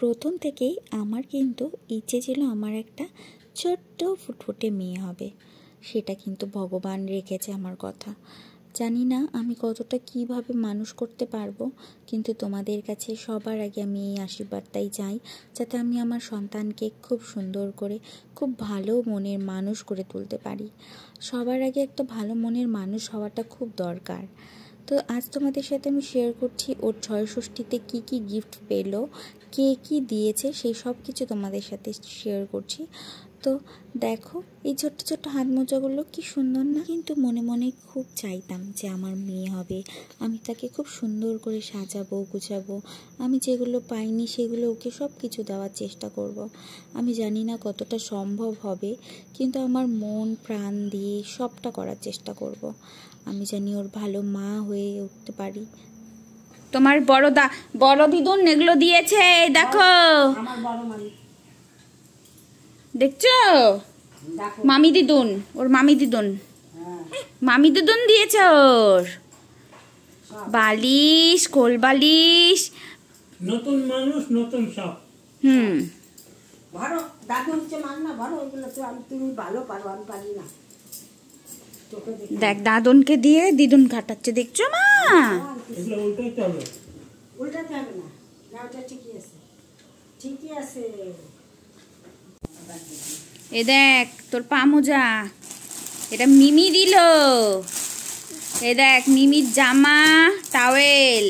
প্রথম থেকেই আমার কিন্তু ইচ্ছে ছিল আমার একটা ছোট্ট ফুটফুটে মেয়ে হবে। সেটা কিন্তু ভগবান রেখেছে আমার কথা। জানি না আমি কতটা কিভাবে মানুষ করতে পারবো, কিন্তু তোমাদের কাছে সবার আগে আমি এই আশীর্বাদটাই চাই, যাতে আমি আমার সন্তানকে খুব সুন্দর করে খুব ভালো মনের মানুষ করে তুলতে পারি। সবার আগে একটা ভালো মনের মানুষ হওয়াটা খুব দরকার। তো আজ তোমাদের সাথে আমি শেয়ার করছি ওর ৬ষষ্ঠীতে কী কী গিফট পেলো, কে কী দিয়েছে, সেই সব কিছু তোমাদের সাথে শেয়ার করছি। তো দেখো এই ছোট্ট ছোট্ট হাত মোজাগুলো কি সুন্দর না? কিন্তু মনে মনে খুব চাইতাম যে আমার মেয়ে হবে, আমি তাকে খুব সুন্দর করে সাজাবো গুছাবো, আমি যেগুলো পাইনি সেগুলো ওকে সব কিছু দেওয়ার চেষ্টা করব। আমি জানি না কতটা সম্ভব হবে, কিন্তু আমার মন প্রাণ দিয়ে সবটা করার চেষ্টা করব। আমি জানি ওর ভালো মা হয়ে উঠতে পারি। তোমার বড় দিদুন এগুলো দিয়েছে, দেখো দেখছো, মামি দিদুন, ওর মামি দিদুন দিয়েছে ওর বালিশ, কোল বালিশ, নতুন মানুষ নতুন সব। ভালো দাদু হচ্ছে মান না, ভালো ওইগুলো তো তুমি ভালো পারো, আমি পারি না। দেখ দাদনকে দিয়ে দিদুন কাটাচ্ছে, দেখছো মা? এগুলো উল্টাইতে হবে। উল্টাতে হবে না, না ওটা ঠিকই আছে, ঠিকই আছে। এ দেখ তোর পা মোজা, এটা মিমি দিল। এ দেখ মিমির জামা, টাওয়েল,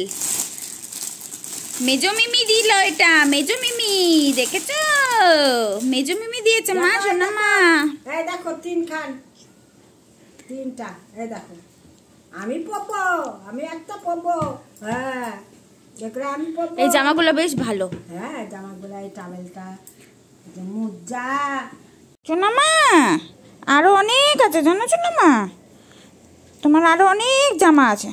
মেজো মিমি দিল। এটা মেজো মিমি, দেখেছো? মেজো মিমি দিয়েছে মা, শোনা মা। এই দেখো তিনটা, এই দেখো আমি পরবো, আমি একটা পরবো। হ্যাঁ দেখলে আমি পরবো। এই জামাগুলো বেশ ভালো। হ্যাঁ জামাগুলো, এই টাওয়েলটা, মোজা। শোনা মা আরো অনেক আছে, জানো শোনা মা, তোমার আরো অনেক জামা আছে।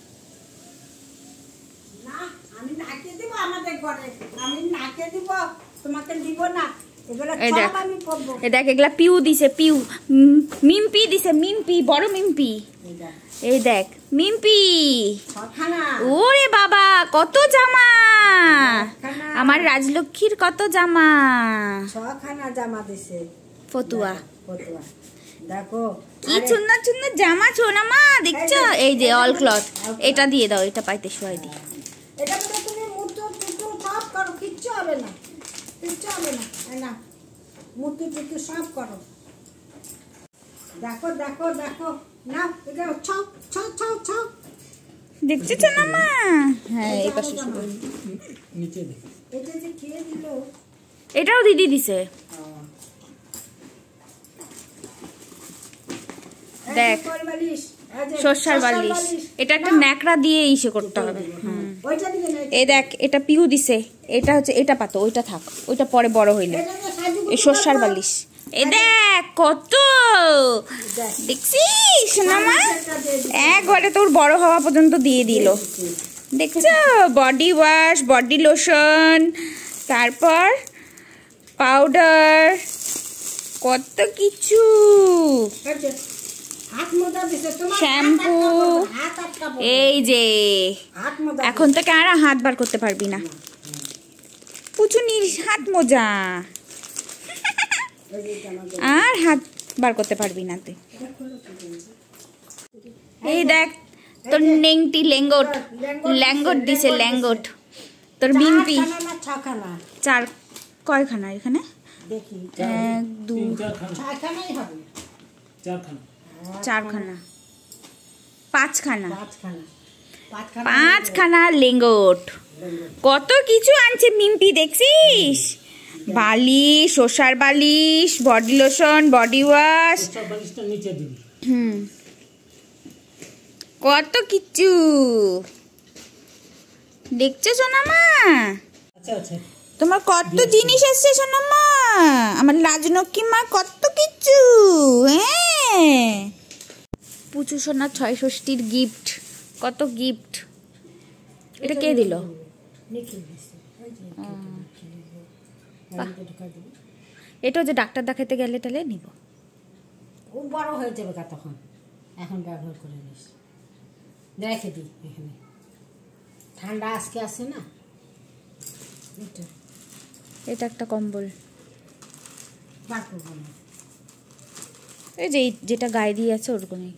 না আমি নাকে দিব, আমাদের ঘরে আমি নাকে দিব, তোমাকে দিব না। এই দেখ, এই দেখ এগুলা পিউ দিছে, মিম্পি দিছে, মিম্পি, বড় মিম্পি। এই দেখ মিম্পি, ওরে বাবা কত জামা, আমার রাজলক্ষ্মীর কত জামা, 6খানা জামা দিছে। ফতুয়া দেখো কি সুন্দর সুন্দর জামা ছোনা মা, দেখছো? এই যে অল ক্লথ, এটা দিয়ে দাও, এটা পাইতে শোয়াই দি। এটা বলে তুমি মুটু টুটু সব করো, কিচ্ছু হবে না, কিচ্ছু হবে না। না মুটু টুটু সব করো। দেখো দেখো দেখো, না এটা ছাও ছাও ছাও ছাও, দেখছো ছোনা মা? হ্যাঁ এই পাশে নিচে দেখ, এটা যে কে দিল, এটাও দিদি দিছে। দেখ সর্ষার বালিশ, এটা একটা ন্যাকড়া দিয়ে ইসে করতে হবে। এই দেখ এটা পিউ দিছে, এটা হচ্ছে, এটা পাতো, ওইটা থাক, ওইটা পরে বড় হইলে। এই সর্ষার বালিশ, এ দেখ কত, দেখছিস না মা? একবারে তোর বড় হওয়া পর্যন্ত দিয়ে দিল, দেখছো? বডি ওয়াশ, বডি লোশন, তারপর পাউডার, কত কিছু, শ্যাম্পু। এই যে এখন থেকে আর হাত বার করতে পারবি না, পুচুনির হাত মোজা, আর হাত বার করতে পারবি না তুই। এই দেখ তোর নেংটি, ল্যাঙ্গট দিছে, ল্যাঙ্গট তোর মিম্পি। চার কয়খানা এখানে? দেখি 1 2 6খানাই হবে, 4খানা, 5খানা লেঙ্গট, কত কিছু আনছে মিম্পি, দেখছিস? বালিশ, সর্ষার বালিশ, বডি লোশন, বডি ওয়াশ, কত কিছু, দেখছো সোনা মা? তোমার কত জিনিস আসছে সোনা মা, আমার রাজলক্ষ্মী মা, কত কিছু। হ্যাঁ পুচু সোনা ৬ষষ্ঠীর গিফট, কত গিফট। এটা কে দিল? এটা যে ডাক্তার দেখাতে গেলে তাহলে নিব, ও বড় হয়ে যাবে তখন, এখন ব্যবহার করে নিস, রেখে দিই এখানে, ঠান্ডা আজকে আসে না। এটা এটা একটা কম্বল, বার করবো না। এই যে যেটা গায়ে দিয়ে আছে ওরকমই।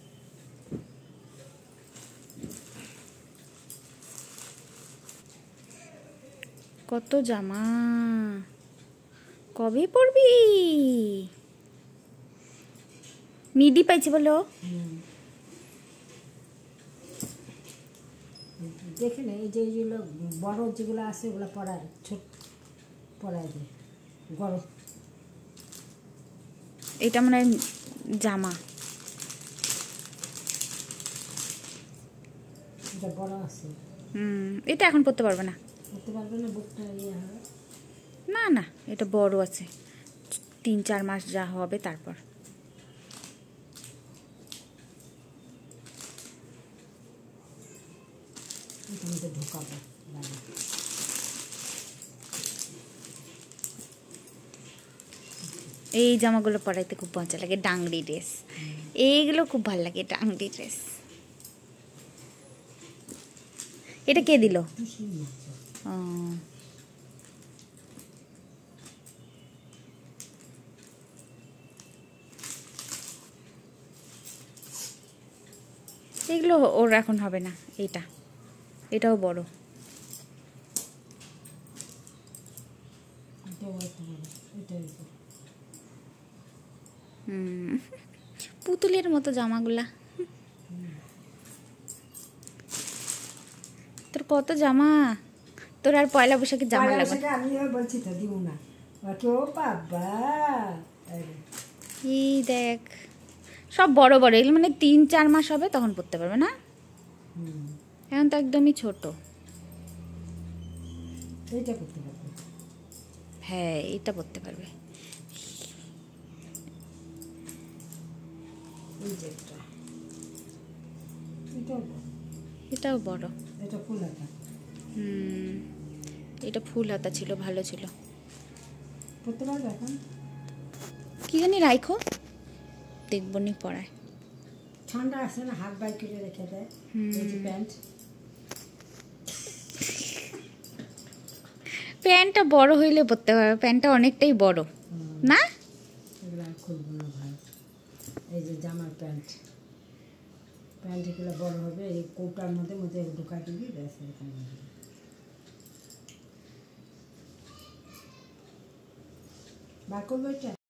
কত জামা, কবে পরবি? মিডি পাইছি বলো। দেখে না, এই যে এইগুলো বড় যেগুলো আছে ওগুলো পরায়, ছোট পরায় দেয় গরম। এটা মানে জামা, এটা বড় আছে, এটা এখন পরতে পারবে না। করতে পারবে না, বুকটা ইয়ে হবে। না না, এটা বড় আছে, 3-4 মাস যা হবে তারপর। এটার মধ্যে ঢোকাবো লাগে। এই জামাগুলো পরাইতে খুব মজা লাগে, ডাংরি ড্রেস, এইগুলো খুব ভালো লাগে, ডাংরি ড্রেস। এটা কে দিল? ও, এগুলো ওর এখন হবে না। এটাও বড়। পুতুলের মতো জামাগুলা। তোর কত জামা, তোর আর পয়লা বৈশাখে জামা লাগবে। আমি বলছি তো দিব না, ও বাবা। এই দেখ, সব বড় বড়, এগুলো মানে 3-4 মাস হবে তখন পরতে পারবে না, এখন তো একদমই ছোট। এইটা করতে পারবে, হ্যাঁ এটা পরতে পারবে। এই যে একটা, এটাও বড়, এটাও বড়। এটা ফুল হাতা, এটা ফুল হাতা ছিল, ভালো ছিল। করতে পারবে এখন? কি জানি, রাইখো, দেখবো নি পড়ায়। ঠান্ডা আসে না, হাত বাইর করে রেখে দেয়। এই যে প্যান্ট, প্যান্টটা বড় হইলে পরতে পারবে, প্যান্টটা অনেকটাই বড় না। এগুলো আর খুলবো না ভাই। এই যে জামার প্যান্ট, প্যান্ট এগুলো বড় হবে, এই কৌটার মধ্যে মধ্যে ঢোকা দিবি, ব্যাস এখানে বার করবো এটা।